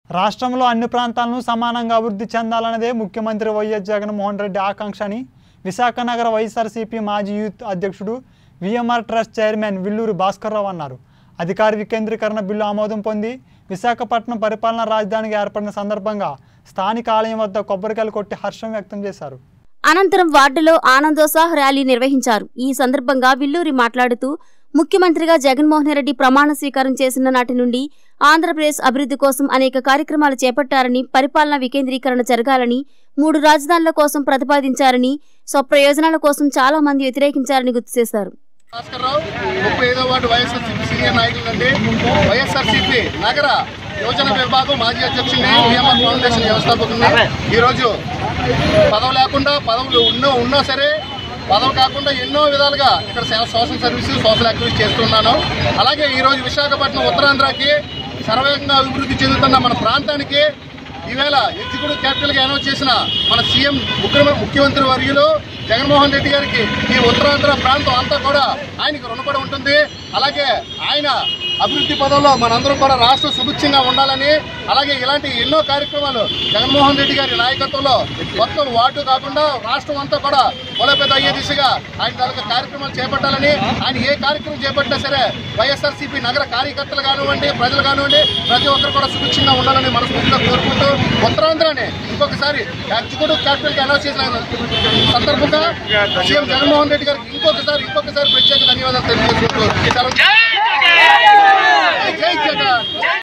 రాష్ట్రంలో అన్ని ప్రాంతాలను సమానంగా అభివృద్ధి చెందాలన్నదే ముఖ్యమంత్రి వైఎస్ జగన్మోహన్ రెడ్డి ఆకాంక్ష అని విశాఖ నగర వైఎస్ఆర్సీపీ మాజీ యూత్ అధ్యక్షుడు VMR trust chairman Villuri Bhaskar Rao అన్నారు. అధికార వికేంద్రీకరణ బిల్లు ఆమోదం పొంది విశాఖపట్నం పరిపాలనా రాజధానిగా ఏర్పడిన సందర్భంగా స్థానిక ఆలయం వద్ద కొబ్బరికాయలు కొట్టి హర్షం వ్యక్తం చేశారు. అనంతరం వార్డులో ఆనందోత్సాహ ర్యాలీ నిర్వహించారు. ఈ సందర్భంగా విల్లూరి మాట్లాడుతూ ముఖ్యమంత్రిగా జగన్మోహన్ రెడ్డి ప్రమాణ స్వీకారం చేసిన నాటి నుండి ఆంధ్రప్రదేశ్ అభివృద్ధి కోసం అనేక కార్యక్రమాలు చేపట్టారని, పరిపాలనా వికేంద్రీకరణ జరగాలని, 3 రాజధానుల కోసం ప్రతిపాదించారని, స్వప్రయోజనాల కోసం చాలా మంది వ్యతిరేకించారని గుర్తు చేశారు. భాస్కర్రావు 35వ వార్డు వైఎస్ఆర్సీపీ సీనియర్ నాయకులండి. వైఎస్ఆర్సీపీ నగర యోజన విభాగం మాజీ అధ్యక్షుడిని, విఎంఆర్ ఫౌండేషన్ వ్యవస్థాపకుడిని. ఈరోజు పదవి లేకుండా, పదవులు ఉన్నా సరే పదవి కాకుండా ఎన్నో విధాలుగా ఇక్కడ సోషల్ సర్వీస్, సోషల్ యాక్టివిటీస్ చేస్తున్నాను. అలాగే ఈరోజు విశాఖపట్నం ఉత్తరాంధ్రకి సర్వేగంగా అభివృద్ధి చెందుతున్న మన ప్రాంతానికి ఈవేళ ఎగ్జిక్యూటివ్ క్యాపిటల్గా అనౌన్స్ చేసిన మన సీఎం ముఖ్యమంత్రి వర్యులు జగన్మోహన్ రెడ్డి గారికి ఈ ఉత్తరాంధ్ర ప్రాంతం అంతా కూడా ఆయనకు రుణపడి ఉంటుంది. అలాగే ఆయన అభివృద్ధి పదంలో మనందరం కూడా రాష్ట్రం సుభిక్షంగా ఉండాలని, అలాగే ఇలాంటి ఎన్నో కార్యక్రమాలు జగన్మోహన్ రెడ్డి గారి నాయకత్వంలో మొత్తం వార్డు కాకుండా రాష్ట్రం అంతా కూడా బలోపేతం అయ్యే దిశగా ఆయన తాలూకా కార్యక్రమాలు చేపట్టాలని, ఆయన ఏ కార్యక్రమం చేపట్టినా సరే వైఎస్ఆర్సీపీ నగర కార్యకర్తలు కానివ్వండి, ప్రజలు కానివ్వండి, ప్రతి ఒక్కరు కూడా సుభిక్షంగా ఉండాలని మనస్ఫూర్తిగా కోరుకుంటూ ఉత్తరాంధ్రని ఇంకొకసారి ఎగ్జిక్యూటివ్ క్యాపిటల్గా అనౌన్స్ చేసిన సందర్భంగా సీఎం జగన్మోహన్ రెడ్డి గారికి ఇంకొకసారి ప్రత్యేక ధన్యవాదాలు తెలియజేసుకుంటూ